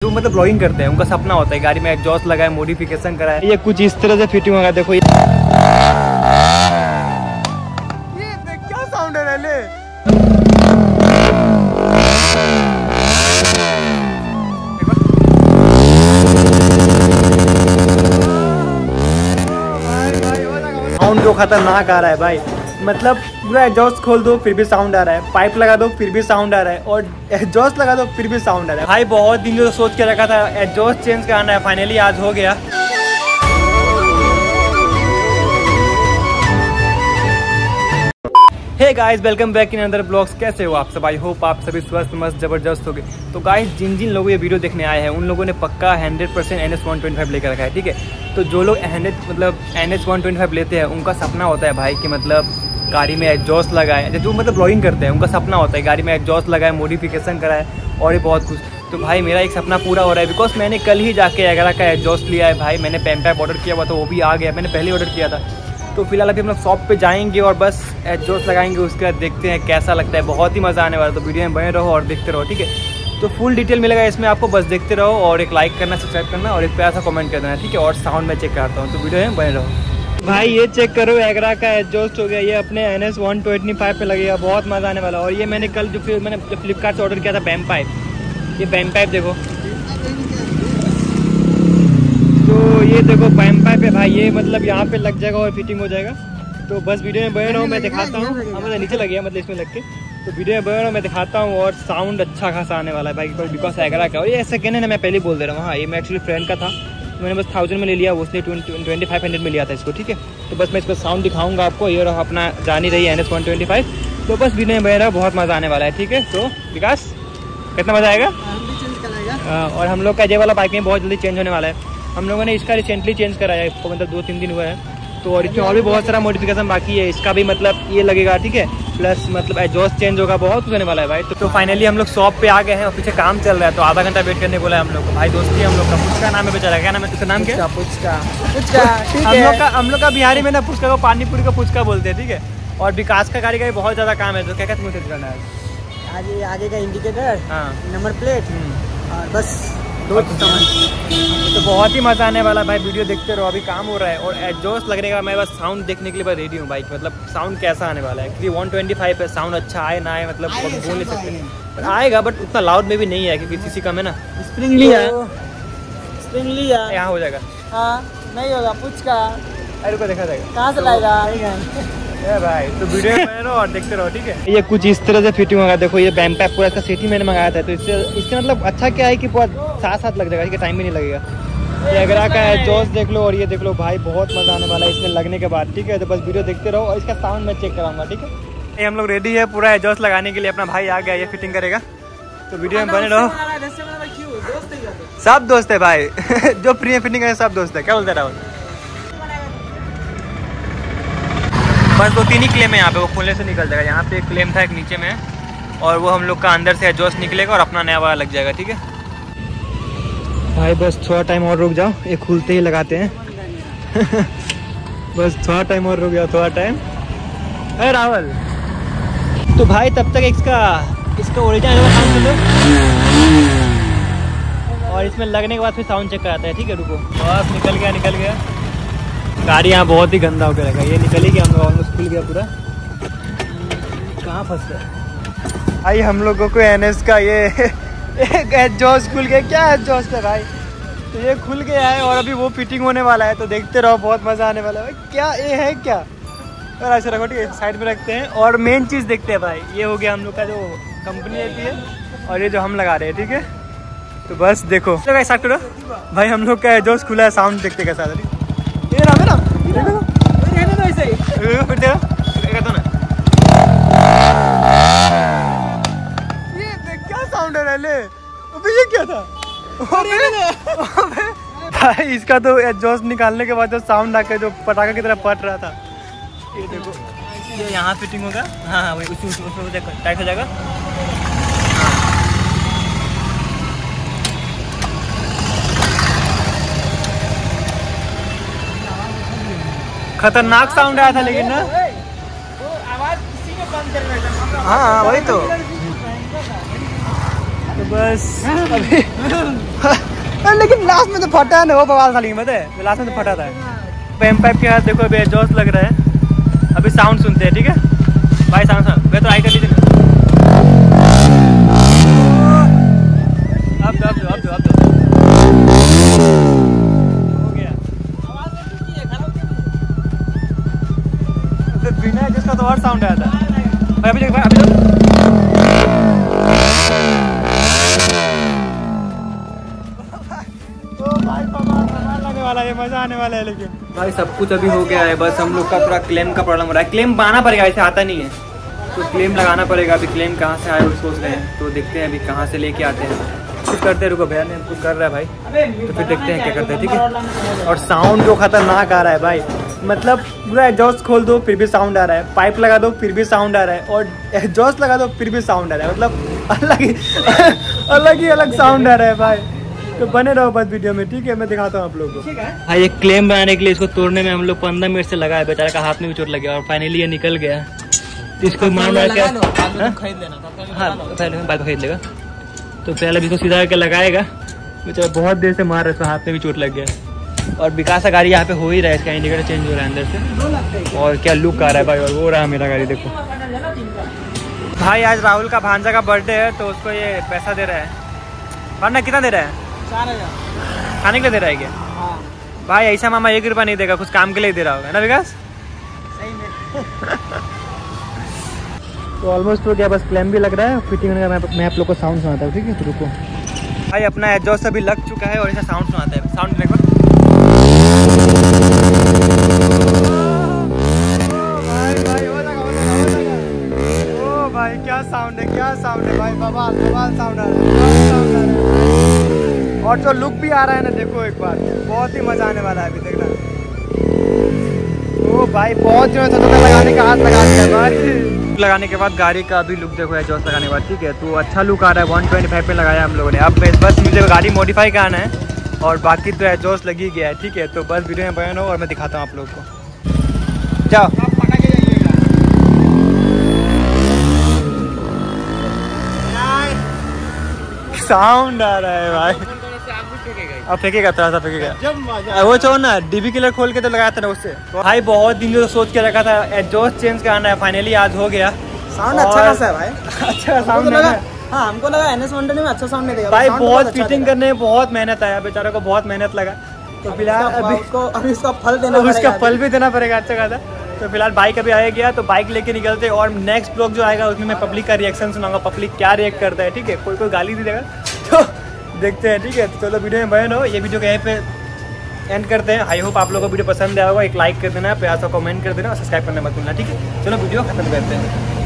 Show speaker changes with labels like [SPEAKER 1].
[SPEAKER 1] जो मतलब ब्लॉगिंग करते हैं उनका सपना होता है गाड़ी में एग्जॉस्ट लगाए, मॉडिफिकेशन कराए। ये कुछ इस तरह से फिटिंग होगा, देखो ये क्या साउंड है रैले। साउंड जो खतरनाक आ रहा है भाई, मतलब पूरा एग्जॉस्ट खोल दो फिर भी साउंड आ रहा है, पाइप लगा दो फिर भी साउंड आ रहा है, और एग्जॉस्ट लगा दो फिर भी साउंड आ रहा है। भाई बहुत दिन जो सोच के रखा था एग्जॉस्ट चेंज कराना है, फाइनली आज हो गया। Hey guys, welcome back in other vlogs. कैसे हो आप सब? आई होप आप सभी स्वस्थ मस्त जबरदस्त हो गए। तो गाइस, जिन जिन लोगों ये वीडियो देखने आए हैं उन लोगों ने पक्का 100% NS 125 लेकर रखा है, ठीक है। तो जो लोग NS 125 लेते हैं उनका सपना होता है भाई कि मतलब गाड़ी में एग्जॉस्ट लगाए, जो मतलब ब्लॉगिंग करते हैं उनका सपना होता है गाड़ी में एग्जॉस्ट लगाए, मॉडिफिकेशन कराए और ये बहुत कुछ। तो भाई मेरा एक सपना पूरा हो रहा है, बिकॉज मैंने कल ही जाके एगरा का एग्जॉस्ट लिया है भाई। मैंने पैम्पैप ऑर्डर किया हुआ था, वो भी आ गया, मैंने पहले ऑर्डर किया था। तो फिलहाल अभी हम लोग शॉप पे जाएंगे और बस एग्जॉस्ट लगाएंगे, उसके बाद देखते हैं कैसा लगता है। बहुत ही मज़ा आने वाला है, तो वीडियो में बने रहो और देखते रहो, ठीक है। तो फुल डिटेल मिलेगा इसमें आपको, बस देखते रहो और एक लाइक करना, सब्सक्राइब करना और एक प्यारा सा कमेंट कर देना, ठीक है। और साउंड में चेक करता हूँ, तो वीडियो में बने रहो। भाई ये चेक करो, एगरा का एग्जॉस्ट हो गया, ये अपने NS 125 पे लगेगा, बहुत मज़ा आने वाला। और ये मैंने कल जो मैंने फ्लिपकार्ट से ऑर्डर किया था बैम पाइप, ये बैम पाइप देखो, तो ये देखो बैम पाइप है भाई, ये मतलब यहाँ पे लग जाएगा और फिटिंग हो जाएगा। तो बस वीडियो में बने रहो, मैं दिखाता हूँ। मतलब नीचे लग गया, मतलब इसमें लग के, तो वीडियो में बने रहो, मैं दिखाता हूँ। और साउंड अच्छा खासा आने वाला है भाई, बिकॉज एगरा का। और ये सेकेंड है ना, मैं पहले बोल दे रहा हूँ। हाँ, ये मैं एक्चुअली फ्रेंड का था, मैंने बस 1000 में ले लिया, उसने 2500 में लिया था इसको, ठीक है। तो बस मैं इसका साउंड दिखाऊंगा आपको। ये रहा अपना जान ही रही है NS 125। तो बस वीडियो में बने रहो, बहुत मज़ा आने वाला है, ठीक है। तो विकास, कितना मज़ा आएगा? और हम लोग का ये वाला बाइक में बहुत जल्दी चेंज होने वाला है। हम लोगों ने इसका रिसेंटली चेंज कराया है, इसको मतलब 2-3 दिन हुआ है। तो और इसमें और भी बहुत सारा मॉडिफिकेशन बाकी है, इसका भी मतलब ये लगेगा, ठीक है। प्लस मतलब एग्जॉस्ट चेंज होगा, बहुत कुछ होने वाला है भाई। तो फाइनली हम लोग शॉप पे आ गए हैं और पीछे काम चल रहा है, तो आधा घंटा वेट करने बोला है हम लोग को। भाई दोस्ती हम लोग का, पुचका नाम है बेचारा, क्या नाम है उसका? नाम क्या? पुचका। हम लोग का बिहारी में ना पुचका को पानीपुरी का पुचका बोलते हैं, ठीक है। और विकास का गाड़ी का भी बहुत ज़्यादा काम है, तो क्या कहते हैं
[SPEAKER 2] आगे का इंडिकेटर,
[SPEAKER 1] हाँ,
[SPEAKER 2] नंबर प्लेट और बस दो।
[SPEAKER 1] तो बहुत ही मज़ा आने वाला भाई, वीडियो देखते रहो। अभी काम हो रहा है और एग्जॉस्ट लगने का मैं बस साउंड देखने के लिए बस रेडी हूँ बाइक, मतलब साउंड कैसा आने वाला है। क्योंकि 125 है, साउंड अच्छा आए ना आए मतलब बोल नहीं सकते, पर आएगा, बट उतना लाउड में भी नहीं है क्योंकि सीसी कम है ना।
[SPEAKER 2] स्प्रिंग लिया, स्प्रिंग लिया,
[SPEAKER 1] यहाँ हो जाएगा।
[SPEAKER 2] हाँ नहीं होगा, पुचका
[SPEAKER 1] अरे रुको, देखा जाएगा
[SPEAKER 2] कहाँ से लाएगा
[SPEAKER 1] भाई। तो वीडियो में बने रहो और देखते रहो, ठीक है। ये कुछ इस तरह से फिटिंग होगा, देखो ये बैम पैप पूरा इसका सेट ही मैंने मंगाया था। तो इससे मतलब अच्छा क्या है कि बहुत साथ लग जाएगा, ठीक है, टाइम भी नहीं लगेगा। ये एगरा का एग्जॉस्ट देख लो और ये देख लो भाई, बहुत मजा आने वाला है इसमें लगने के बाद, ठीक है। तो बस वीडियो देखते रहो और इसका साउंड मैं चेक कराऊंगा, ठीक है। हम लोग रेडी है पूरा एग्जॉस्ट लगाने के लिए, अपना भाई आ गया, ये फिटिंग करेगा। तो वीडियो में बने रहो। सब दोस्त है भाई जो फ्री है फिटिंग है सब दोस्त है, क्या बोलते राहुल? बस 2-3 ही क्लेम है यहाँ पे, वो खोलने से निकल जाएगा। यहाँ पे एक क्लेम था, एक नीचे में है, और वो हम लोग का अंदर से एग्जॉस्ट निकलेगा और अपना नया वाला लग जाएगा, ठीक है भाई। बस थोड़ा टाइम और रुक जाओ, ये खुलते ही लगाते हैं बस थोड़ा टाइम और रुक जाओ, थोड़ा टाइम। अरे राहुल, तो भाई तब तक इसका ओरिजिनल साउंड चलो, और इसमें लगने के बाद फिर साउंड चेक कराता है, ठीक है। रुको, बस निकल गया। गाड़ी यहाँ बहुत ही गंदा होकर रखा है, ये निकल ही गया, हम लोग ऑलमोस्ट खुल गया पूरा। कहाँ फंस गया भाई हम लोगों को NS का ये एग्जॉस्ट खुल गया। क्या एग्जॉस्ट है भाई? तो ये खुल गया है और अभी वो फिटिंग होने वाला है, तो देखते रहो, बहुत मज़ा आने वाला है। क्या ये है क्या? और ऐसे रखो, ठीक है, साइड में रखते हैं और मेन चीज़ देखते हैं भाई। ये हो गया हम लोग का जो कंपनी रहती है और ये जो हम लगा रहे हैं, ठीक है। तो बस देखो स्टार्ट करो भाई, हम लोग का एग्जॉस्ट खुला है, साउंड देखते कैसा है। ये ना ये क्या साउंड है रैले? अबे ये क्या था? भाई इसका तो एग्जॉस्ट निकालने के बाद जो साउंड आके जो पटाखा की तरह फट रहा था, ये देखो, ये यहाँ फिटिंग होगा। हाँ वही उसमें टाइट हो जाएगा। खतरनाक साउंड आया था लेकिन ना,
[SPEAKER 2] वो आवाज किसी को बंद कर रहा था।
[SPEAKER 1] हाँ वही तो बस अभी लास्ट में तो फटा है ना वो बवाल साली मत है, लास्ट में तो फटा था। पैम पाइप के हाथ देखो अभी एग्जॉस्ट लग रहा है। अभी साउंड सुनते हैं, ठीक है भाई? साउंड सुन, मैं तो आई कर लीजिए ना। अब हो गया। बिना जिसका तो और साउंड आया था भाई। अभी वाला है, मजा आने वाला है। लेकिन भाई सब कुछ अभी हो गया है, बस हम लोग का थोड़ा क्लेम का प्रॉब्लम हो रहा है। क्लेम बनाना पड़ेगा, ऐसे आता नहीं है तो क्लेम लगाना पड़ेगा। अभी क्लेम कहाँ से आए वो सोच रहे हैं, तो देखते हैं अभी कहाँ से लेके आते हैं। कुछ करते हैं, रुको भैया ने कुछ कर रहा है भाई, तो फिर देखते हैं क्या करते हैं, ठीक है? और साउंड जो खतरनाक आ रहा है भाई, मतलब पूरा एग्जॉस्ट खोल दो फिर भी साउंड आ रहा है, पाइप लगा दो फिर भी साउंड आ रहा है, और एग्जॉस्ट लगा दो फिर भी साउंड आ रहा है। मतलब अलग ही अलग साउंड आ रहा है भाई। तो बने रहो बस वीडियो में, ठीक है? मैं दिखाता हूँ आप लोगों को। भाई एक क्लेम बनाने के लिए इसको तोड़ने में हम लोग 15 मिनट से लगा है। बेचारा का हाथ में भी चोट लग गया और फाइनली ये निकल गया। इसको मार मार के खरीद लेना, हाँ पहले बाइक खरीद लेगा। तो पहले इसको सीधा करके लगाएगा। बेचारा बहुत देर से मार रहा है, इसको हाथ में भी चोट लग गया। और विकास का गाड़ी यहाँ पे हो ही रहा है, इसका इंडिकेटर चेंज हो रहा है अंदर से। और क्या लुक आ रहा है भाई, और वो रहा मेरा गाड़ी देखो भाई। आज राहुल का भांजा का बर्थडे है, तो उसको ये पैसा दे रहा है। वरना कितना दे रहा है?
[SPEAKER 2] 4000
[SPEAKER 1] खाने के लिए दे रहा है क्या?
[SPEAKER 2] हाँ
[SPEAKER 1] भाई ऐसा मामा 1 रुपया नहीं देगा, कुछ काम के लिए दे रहा होगा ना विकास?
[SPEAKER 2] सही में।
[SPEAKER 1] तो ऑलमोस्ट हो गया, बस क्लेम भी लग रहा है, फिटिंग होने का। मैं आप लोग को साउंड सुनाता हूँ, ठीक है? तो रुको भाई, अपना एग्जॉस्ट अभी लग चुका है और ऐसा साउंड सुनाता है। साउंड देखो भाई, क्या साउंड है, क्या साउंड है भाई, बवाल बवाल साउंड आ रहा है। और जो लुक भी आ रहा है ना, देखो एक बार, बहुत ही मजा आने वाला है अभी देखना। ओ भाई बहुत जो है लगाने का हाथ लगा दिया भाई। लगाने के बाद गाड़ी का अभी लुक देखो एग्जॉस्ट लगाने के बाद, ठीक है? तो अच्छा लुक आ रहा है। 125 पे लगाया हम लोगों ने। अब बस मुझे गाड़ी मॉडिफाई कराना है और बाकी तो एग्जॉस्ट लगी गया है, ठीक है? तो बस वीडियो में बयान हो और मैं दिखाता हूँ आप लोग को। जाओ साउंड आ रहा है भाई। अब फेंकेगा, थोड़ा सा फेंकेगा। वो चो ना डीबी किलर खोल के तो लगाया था ना उससे। तो भाई बहुत दिन जो सोच के रखा था एग्जॉस्ट चेंज कराना है, फाइनली आज हो गया।
[SPEAKER 2] साउंड अच्छा खासा है भाई।
[SPEAKER 1] अच्छा साउंड लगा।
[SPEAKER 2] हाँ हमको लगा NS110 में अच्छा साउंड नहीं देगा
[SPEAKER 1] भाई। बहुत फिटिंग करने में बहुत मेहनत आया, बेचारे को बहुत मेहनत लगा। तो फिलहाल
[SPEAKER 2] अभी उसका फल देना पड़ेगा,
[SPEAKER 1] उसका फल भी देना पड़ेगा अच्छा खासा। तो फिलहाल बाइक अभी आया गया, तो बाइक लेके निकलते। और नेक्स्ट ब्लॉग जो आएगा उसमें मैं पब्लिक का रिएक्शन सुनाऊंगा, पब्लिक क्या रिएक्ट करता है, ठीक है? कोई कोई गाली नहीं देगा तो देखते हैं, ठीक है? तो चलो वीडियो में बयान हो। ये वीडियो को यहीं पे एंड करते हैं। आई होप आप लोगों को वीडियो पसंद आया होगा। एक लाइक कर देना, प्यार से कमेंट कर देना और सब्सक्राइब करना मत भूलना, ठीक है? चलो वीडियो खत्म करते हैं।